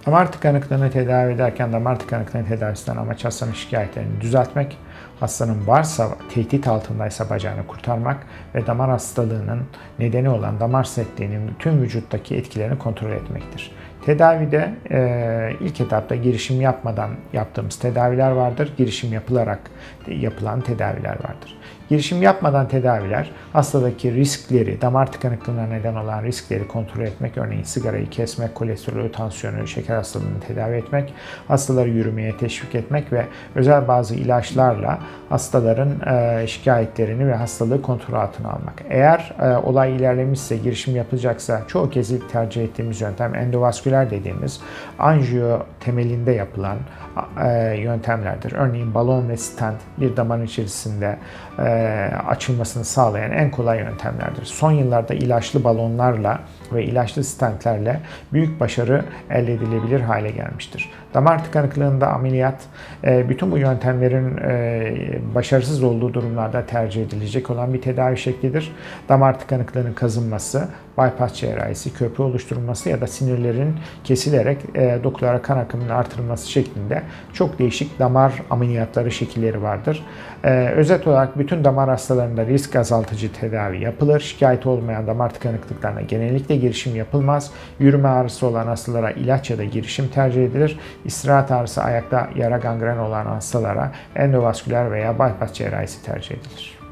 Damar tıkanıklığını tedavi ederken damar tıkanıklığının tedavisinden amaç hastanın şikayetlerini düzeltmek, hastanın varsa tehdit altındaysa bacağını kurtarmak ve damar hastalığının nedeni olan damar sertliğinin tüm vücuttaki etkilerini kontrol etmektir. Tedavide ilk etapta girişim yapmadan yaptığımız tedaviler vardır. Girişim yapılarak yapılan tedaviler vardır. Girişim yapmadan tedaviler hastadaki riskleri, damar tıkanıklığına neden olan riskleri kontrol etmek, örneğin sigarayı kesmek, kolesterolü, tansiyonu, şeker hastalığını tedavi etmek, hastaları yürümeye teşvik etmek ve özel bazı ilaçlarla hastaların şikayetlerini ve hastalığı kontrol altına almak. Eğer olay ilerlemişse, girişim yapılacaksa çoğu kez ilk tercih ettiğimiz yöntem endovasküler dediğimiz anjiyo temelinde yapılan yöntemlerdir. Örneğin balon ve stent bir damarın içerisinde açılmasını sağlayan en kolay yöntemlerdir. Son yıllarda ilaçlı balonlarla ve ilaçlı stentlerle büyük başarı elde edilebilir hale gelmiştir. Damar tıkanıklığında ameliyat bütün bu yöntemlerin başarısız olduğu durumlarda tercih edilecek olan bir tedavi şeklidir. Damar tıkanıklığının kazınması, bypass cerrahisi, köprü oluşturulması ya da sinirlerin kesilerek dokulara kan akımının artırılması şeklinde çok değişik damar ameliyatları şekilleri vardır. Özet olarak bütün damar hastalarında risk azaltıcı tedavi yapılır. Şikayeti olmayan damar tıkanıklıklarına genellikle girişim yapılmaz. Yürüme ağrısı olan hastalara ilaç ya da girişim tercih edilir. İstirahat ağrısı, ayakta yara, gangren olan hastalara endovasküler veya bypass cerrahisi tercih edilir.